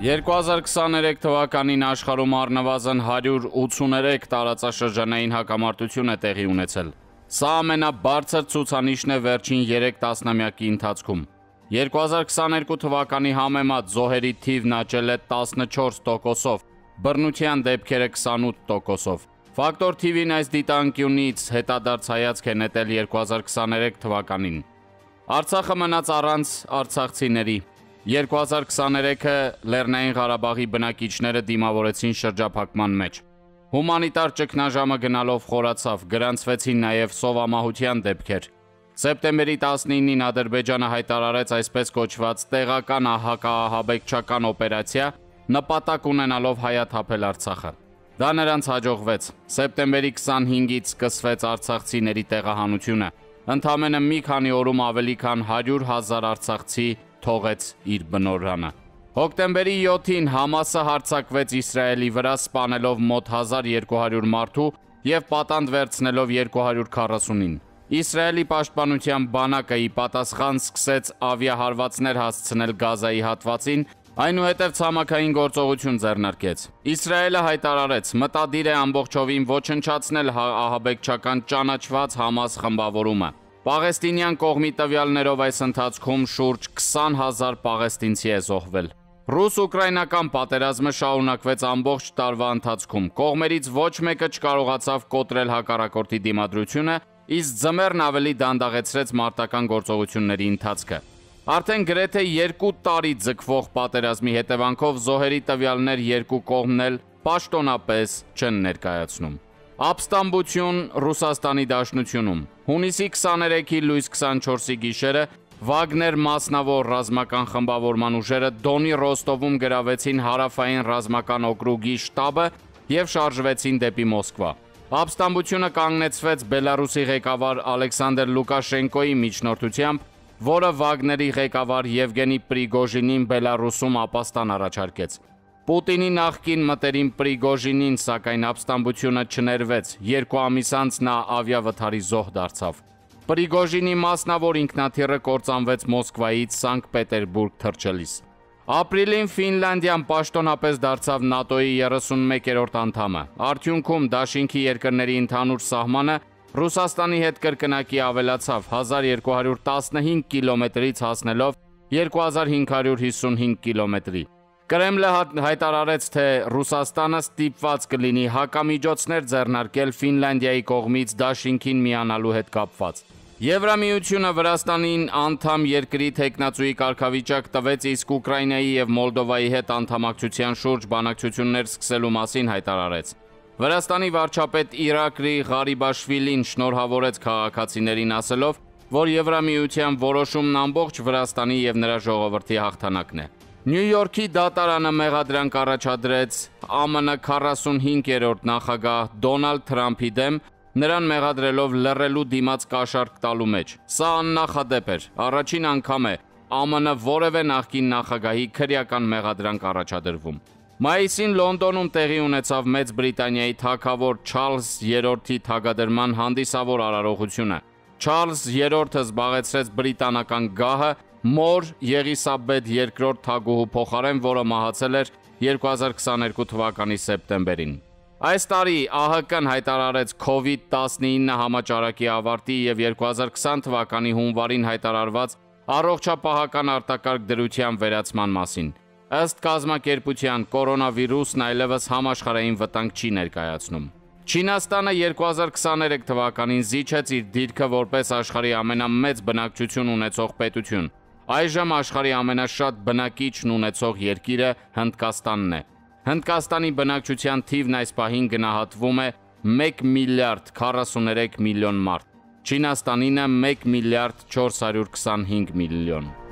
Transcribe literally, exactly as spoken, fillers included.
երկու հազար քսաներեք թվականին աշխարհում առնվազն հարյուր ութսուներեք տարածաշրջանային հակամարտություն է տեղի ունեցել։ Սա ամենաբարձր ցուցանիշն է վերջին երեք տասնամյակի ընթացքում։ երկու հազար քսաներկու թվականի համեմատ զոհերի թիվն աճել է տասնչորս տոկոսով, բռնության դեպքերը քսանութ տոկոսով։ Ֆակտոր Թի Վին այս դիտանկյունից հետադարձ հայացք է նետել երկու հազար քսաներեք թվականին։ Արցախը մնաց առանց արցախցիների։ երկու հազար քսաներեքը Լեռնային Ղարաբաղի բնակիչները դիմավորեցին շրջափակման մեջ։ Հումանիտար ճգնաժամը գնալով խորացավ, գրանցվեցին նաև սովամահության դեպքեր։ Սեպտեմբերի տասնինին Ադրբեջանը հայտարարեց այսպես կոչված տեղական հակաահաբեկչական օպերացիա, նպատակ ունենալով հայաթափել Արցախը։ Դա նրանց հաջողվեց։ Սեպտեմբերի քսանհինգից սկսվեց արցախցիների տեղահանությունը։ Ընդամենը մի քանի օրում ավելի քան հարյուր հազար արցախցի թողեց իր բնօրրանը։ Հոկտեմբերի յոթին Համասը հարձակվեց Իսրայելի վրա, սպանելով մոտ հազար երկու հարյուր մարդու և պատանդ վերցնելով երկու հարյուր քառասունին։ Իսրայելի պաշտպանության բանակը ի պատասխան սկսեց ավիահարվածներ հասցնել Գազայի հատվածին, այնուհետև ցամաքային գործողություն ձեռնարկեց։ Իսրայելը հայտարարեց, մտադիր է ամբողջովին ոչնչացնել ահաբեկչական ճանաչված Համաս խմբավորումը։ Պաղեստինյան կողմի տվյալներով այս ընթացքում շուրջ քսան հազար պաղեստինցի է զոհվել։ Ռուս-ուկրաինական պատերազմը շարունակվեց ամբողջ տարվա ընթացքում։ Կողմերից ոչ մեկը չկարողացավ կոտրել հակառակորդի դիմադրությունը, իսկ ձմեռն ավելի դանդաղեցրեց մարտական գործողությունների ընթացքը։ Արդեն գրեթե երկու տարի ձգվող պատերազմի հետևանքով զոհերի տվյալներ երկու կողմն էլ պաշտոնապես չեն ներկայացնում։ Ապստամբություն Ռուսաստանի Դաշնությունում։ Հունիսի քսաներեքի լույս քսանչորսի գիշերը Վագներ մասնավոր ռազմական խմբավորման ուժերը Դոնի Ռոստովում գրավեցին հարավային ռազմական օկրուգի շտաբը և շարժվեցին դեպի Մոսկվա։ Ապստամբությունը կանգնեցվեց Բելարուսի ղեկավար Ալեքսանդր Լուկաշենկոյի միջնորդությամբ, որը Վագների ղեկավար Եվգենի Պրիգոժինին Բելարուսում ապաստան առաջարկեց։ Պուտինի նախկին մտերիմ Պրիգոժինին, սակայն ապստամբությունը չներվեց, երկու ամիս անց նա ավիավթարի զոհ դարձավ։ Պրիգոժինի մասնավոր ինքնաթիռը կործանվեց Մոսկվայից Սանկտ Պետերբուրգ թռչելիս։ Ապրիլին Ֆինլանդիան պաշտոնապես դարձավ ՆԱՏՕ-ի երեսունմեկերորդ անդամը։ Արդյունքում դաշինքի երկրների ընդհանուր սահմանը Ռուսաստանի հետ կրկնակի ավելացավ հազար երկու հարյուր տասնհինգ կիլոմետրից հասնելով երկու հազար հինգ հարյուր հիսունհինգ կիլոմետրի։ Կրեմլը հայտարարեց, թե Ռուսաստանը ստիպված կլինի հակամիջոցներ ձեռնարկել Ֆինլանդիայի կողմից դաշինքին միանալու հետ կապված։ Եվրամիությունը Վրաստանին անդամ երկրի թեկնածուի կարգավիճակ տվեց, իսկ Ուկրաինայի և Մոլդովայի հետ անդամակցության շուրջ բանակցություններ սկսելու մասին հայտարարեց։ Վրաստանի վարչապետ Իրակլի Ղարիբաշվիլին շնորհավորեց քաղաքացիներին ասելով, որ Եվրամիության որոշումն ամբողջ Վրաստանի և նրա ժողովրդի հաղթանակն է։ Նյու Յորքի դատարանը մեղադրանք առաջադրեց ԱՄՆ քառասունհինգերորդ նախագահ Դոնալդ Թրամփի դեմ, նրան մեղադրելով լռելու դիմաց կաշառք տալու մեջ։ Սա աննախադեպ էր։ Առաջին անգամ է ԱՄՆ որևէ նախկին նախագահի քրեական մեղադրանք առաջադրվում։ Մայիսին Լոնդոնում տեղի ունեցավ Մեծ Բրիտանիայի թագավոր Չարլզ երրորդի թագադրման հանդիսավոր արարողությունը։ Չարլզ երրորդը զբաղեցրեց բրիտանական գահը մոր Եղիսաբեթ երկրորդ թագուհու փոխարեն, որը մահացել էր երկու հազար քսաներկու թվականի սեպտեմբերին։ Այս տարի ԱՀԿ-ն հայտարարեց քովիդ տասնինը համաճարակի ավարտի և երկու հազար քսան թվականի հունվարին հայտարարված առողջապահական արտակարգ դրության վերացման մասին։ Ըստ կազմակերպության, կորոնավիրուսն այլևս համաշխարհային վտանգ չի ներկայացնում։ Չինաստանը երկու հազար քսաներեք թվականին զիջեց իր դիրքը որպես աշխարհի ամենամեծ բնակչություն ունեցող պետություն։ Այժմ աշխարհի ամենաշատ բնակիչն ունեցող երկիրը Հնդկաստանն է։ Հնդկաստանի բնակչության թիվն այս պահին գնահատվում է մեկ միլիարդ քառասուներեք միլիոն մարդ, Չինաստանինը մեկ միլիարդ չորս հարյուր քսանհինգ միլիոն։